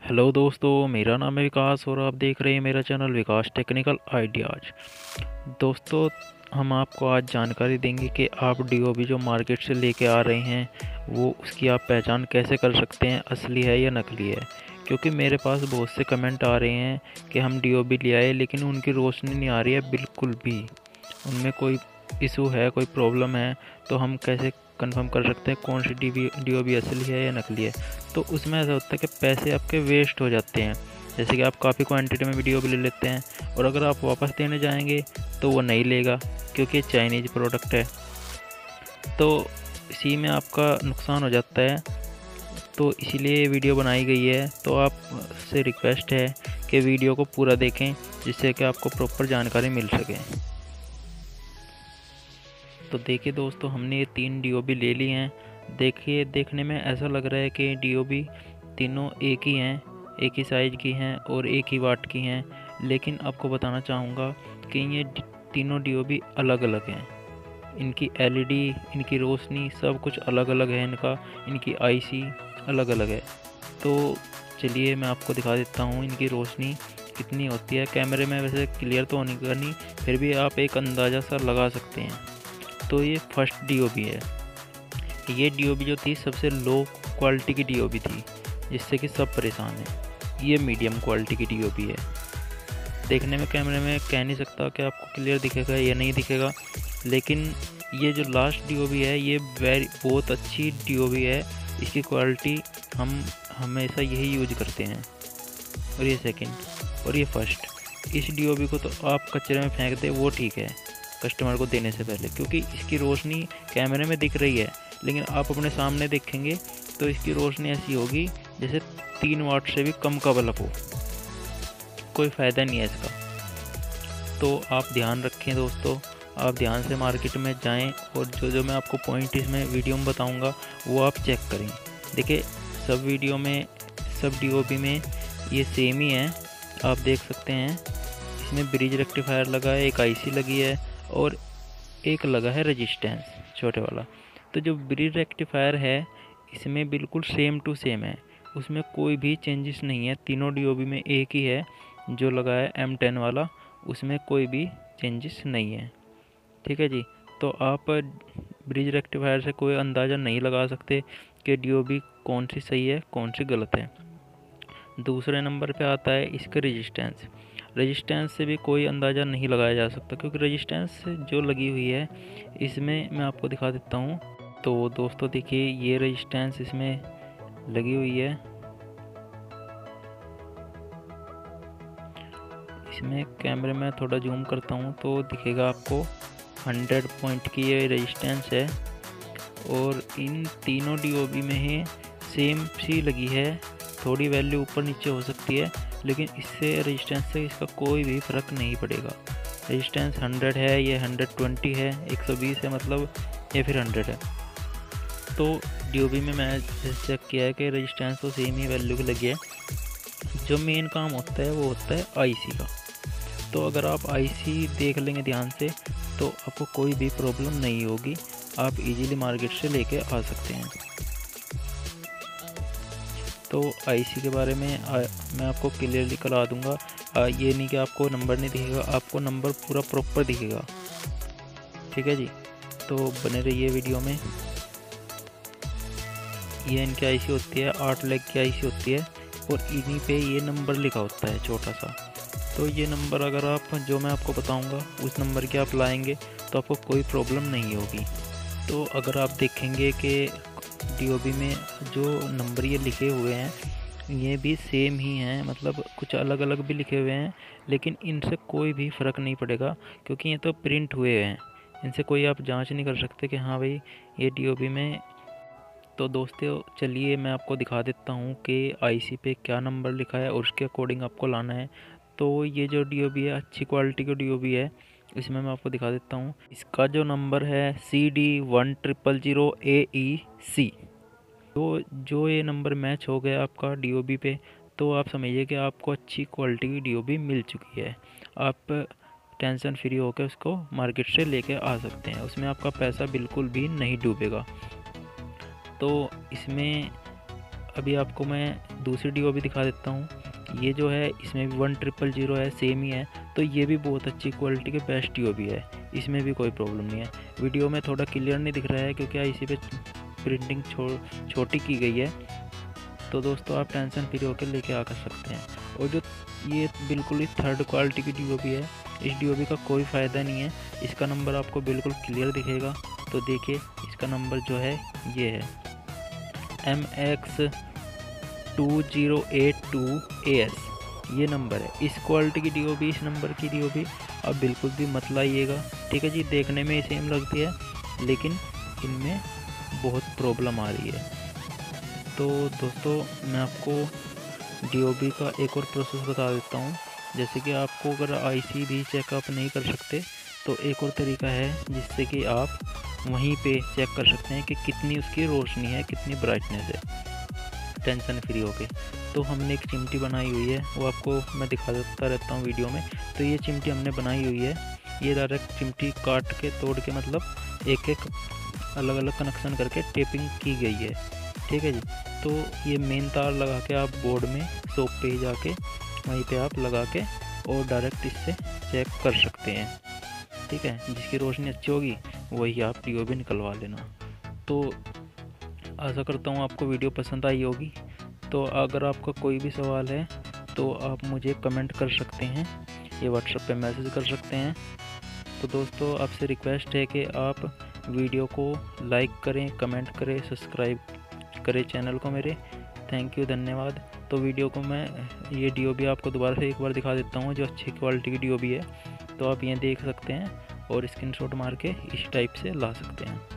Hello दोस्तों, मेरा नाम है विकास और आप देख रहे हैं मेरा चैनल विकास टेक्निकल आइडियाज़। दोस्तों, हम आपको आज जानकारी देंगे कि आप डीओबी जो मार्केट से लेके आ रहे हैं वो उसकी आप पहचान कैसे कर सकते हैं, असली है या नकली है। क्योंकि मेरे पास बहुत से कमेंट आ रहे हैं कि हम डीओबी ले आए लेकिन उनकी रोशनी नहीं आ रही है बिल्कुल भी, उनमें कोई इशू है, कोई प्रॉब्लम है। तो हम कैसे कंफर्म कर सकते हैं कौन सी डीओबी असली है या नकली है। तो उसमें ऐसा होता है कि पैसे आपके वेस्ट हो जाते हैं। जैसे कि आप काफ़ी क्वांटिटी में डीओबी ले लेते हैं और अगर आप वापस देने जाएंगे तो वो नहीं लेगा, क्योंकि चाइनीज़ प्रोडक्ट है। तो इसी में आपका नुकसान हो जाता है। तो इसीलिए ये वीडियो बनाई गई है। तो आपसे रिक्वेस्ट है कि वीडियो को पूरा देखें, जिससे कि आपको प्रॉपर जानकारी मिल सके। तो देखिए दोस्तों, हमने ये 3 डीओबी ले लिए हैं। देखिए, देखने में ऐसा लग रहा है कि डीओबी तीनों एक ही हैं, एक ही साइज़ की हैं और एक ही वाट की हैं। लेकिन आपको बताना चाहूँगा कि ये तीनों डीओबी अलग अलग हैं। इनकी एलईडी, इनकी रोशनी सब कुछ अलग अलग है इनकी आईसी अलग अलग है। तो चलिए मैं आपको दिखा देता हूँ इनकी रोशनी कितनी होती है। कैमरे में वैसे क्लियर तो होनी करनी, फिर भी आप एक अंदाज़ा सा लगा सकते हैं। तो ये फर्स्ट डीओबी है। ये डीओबी जो थी सबसे लो क्वालिटी की डीओबी थी, जिससे कि सब परेशान हैं। ये मीडियम क्वालिटी की डीओबी है। देखने में कैमरे में कह नहीं सकता कि आपको क्लियर दिखेगा या नहीं दिखेगा, लेकिन ये जो लास्ट डीओबी है ये बहुत अच्छी डीओबी है। इसकी क्वालिटी हम हमेशा यही यूज करते हैं। और ये सेकंड और ये फर्स्ट, इस डीओबी को तो आप कचरे में फेंक दे वो ठीक है कस्टमर को देने से पहले, क्योंकि इसकी रोशनी कैमरे में दिख रही है, लेकिन आप अपने सामने देखेंगे तो इसकी रोशनी ऐसी होगी जैसे 3 वाट से भी कम का बल्ब हो। कोई फ़ायदा नहीं है इसका। तो आप ध्यान रखें दोस्तों, आप ध्यान से मार्केट में जाएं और जो जो मैं आपको पॉइंट इसमें वीडियो में बताऊंगा वो आप चेक करें। देखिए, सब वीडियो में सब डीओबी में ये सेम ही है। आप देख सकते हैं इसमें ब्रिज रेक्टिफायर लगा है, एक आईसी लगी है और एक लगा है रेजिस्टेंस छोटे वाला। तो जो ब्रिज रेक्टिफायर है इसमें बिल्कुल सेम टू सेम है, उसमें कोई भी चेंजेस नहीं है। तीनों डीओबी में एक ही है जो लगा है M10 वाला, उसमें कोई भी चेंजेस नहीं है। ठीक है जी। तो आप ब्रिज रेक्टिफायर से कोई अंदाज़ा नहीं लगा सकते कि डीओबी कौन सी सही है कौन सी गलत है। दूसरे नंबर पे आता है इसका रेजिस्टेंस। रेजिस्टेंस से भी कोई अंदाज़ा नहीं लगाया जा सकता, क्योंकि रेजिस्टेंस जो लगी हुई है इसमें मैं आपको दिखा देता हूँ। तो दोस्तों देखिए, ये रेजिस्टेंस इसमें लगी हुई है। इसमें कैमरे में थोड़ा जूम करता हूँ तो दिखेगा आपको 100 पॉइंट की ये रेजिस्टेंस है। और इन तीनों डीओबी में ही सेम सी लगी है। थोड़ी वैल्यू ऊपर नीचे हो सकती है, लेकिन इससे रेजिस्टेंस से इसका कोई भी फ़र्क नहीं पड़ेगा। रेजिस्टेंस 100 है, ये 120 है, 120 है मतलब, या फिर 100 है। तो डीओबी में मैं चेक किया है कि रेजिस्टेंस तो सेम ही वैल्यू की लगी है। जो मेन काम होता है वो होता है आईसी का। तो अगर आप आईसी देख लेंगे ध्यान से तो आपको कोई भी प्रॉब्लम नहीं होगी, आप इजीली मार्केट से लेके आ सकते हैं। तो आईसी के बारे में मैं आपको क्लियरली करा दूंगा। ये नहीं कि आपको नंबर नहीं दिखेगा, आपको नंबर पूरा प्रॉपर दिखेगा। ठीक है जी। तो बने रहिए वीडियो में। ये इनकी आईसी होती है, 8 लेग की आईसी होती है और इन्हीं पे ये नंबर लिखा होता है छोटा सा। तो ये नंबर अगर आप जो मैं आपको बताऊंगा उस नंबर के आप लाएंगे तो आपको कोई प्रॉब्लम नहीं होगी। तो अगर आप देखेंगे कि डीओबी में जो नंबर ये लिखे हुए हैं ये भी सेम ही हैं, मतलब कुछ अलग अलग भी लिखे हुए हैं, लेकिन इनसे कोई भी फ़र्क नहीं पड़ेगा, क्योंकि ये तो प्रिंट हुए हैं। इनसे कोई आप जांच नहीं कर सकते कि हाँ भाई ये डीओबी में। तो दोस्तों चलिए मैं आपको दिखा देता हूँ कि आईसी पे क्या नंबर लिखा है और उसके अकॉर्डिंग आपको लाना है। तो ये जो डीओबी है अच्छी क्वालिटी का डीओबी है, इसमें मैं आपको दिखा देता हूँ। इसका जो नंबर है CD1000AEC। तो जो ये नंबर मैच हो गया आपका डीओबी पे, तो आप समझिए कि आपको अच्छी क्वालिटी की डीओबी मिल चुकी है। आप टेंशन फ्री होकर उसको मार्केट से लेके आ सकते हैं, उसमें आपका पैसा बिल्कुल भी नहीं डूबेगा। तो इसमें अभी आपको मैं दूसरी DOB दिखा देता हूँ। ये जो है इसमें भी 1000 है, सेम ही है। तो ये भी बहुत अच्छी क्वालिटी के बेस्ट DOB है, इसमें भी कोई प्रॉब्लम नहीं है। वीडियो में थोड़ा क्लियर नहीं दिख रहा है क्योंकि इसी पे प्रिंटिंग छोटी की गई है। तो दोस्तों आप टेंशन फ्री होकर लेके आ कर सकते हैं। और जो ये बिल्कुल ही थर्ड क्वालिटी की DOB है, इस DOB का कोई फ़ायदा नहीं है। इसका नंबर आपको बिल्कुल क्लियर दिखेगा। तो देखिए इसका नंबर जो है ये है MX2082AS, ये नंबर है। इस क्वालिटी की DOB, इस नंबर की DOB आप बिल्कुल भी मत लाइएगा, ठीक है जी। देखने में सेम लगती है लेकिन इनमें बहुत प्रॉब्लम आ रही है। तो दोस्तों मैं आपको DOB का एक और प्रोसेस बता देता हूँ। जैसे कि आपको अगर IC भी चेकअप नहीं कर सकते तो एक और तरीका है जिससे कि आप वहीं पे चेक कर सकते हैं कि कितनी उसकी रोशनी है, कितनी ब्राइटनेस है, टेंशन फ्री होके। तो हमने एक चिमटी बनाई हुई है, वो आपको मैं दिखा देता रहता हूँ वीडियो में। तो ये चिमटी हमने बनाई हुई है, ये डायरेक्ट चिमटी काट के तोड़ के मतलब एक एक अलग अलग कनेक्शन करके टेपिंग की गई है, ठीक है जी। तो ये मेन तार लगा के आप बोर्ड में शॉप पे ही जाके वहीं पे आप लगा के और डायरेक्ट इससे चेक कर सकते हैं, ठीक है। जिसकी रोशनी अच्छी होगी वही आप DOB निकलवा लेना। तो आशा करता हूँ आपको वीडियो पसंद आई होगी। तो अगर आपका कोई भी सवाल है तो आप मुझे कमेंट कर सकते हैं, ये व्हाट्सएप पे मैसेज कर सकते हैं। तो दोस्तों आपसे रिक्वेस्ट है कि आप वीडियो को लाइक करें, कमेंट करें, सब्सक्राइब करें चैनल को मेरे। थैंक यू, धन्यवाद। तो वीडियो को मैं ये DOB आपको दोबारा से एक बार दिखा देता हूँ, जो अच्छी क्वालिटी की DOB है। तो आप ये देख सकते हैं और स्क्रीनशॉट मार के इस टाइप से ला सकते हैं।